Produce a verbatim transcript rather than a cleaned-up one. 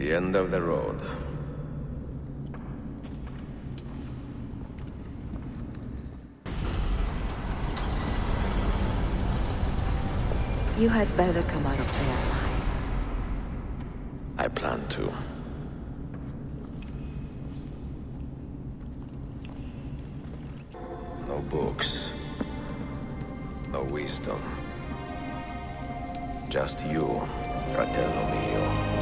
The end of the road. You had better come out of there alive. I plan to. No books. No wisdom. Just you, fratello mio.